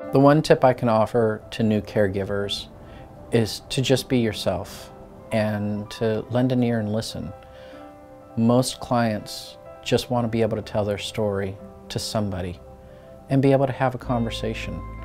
The one tip I can offer to new caregivers is to just be yourself and to lend an ear and listen. Most clients just want to be able to tell their story to somebody and be able to have a conversation.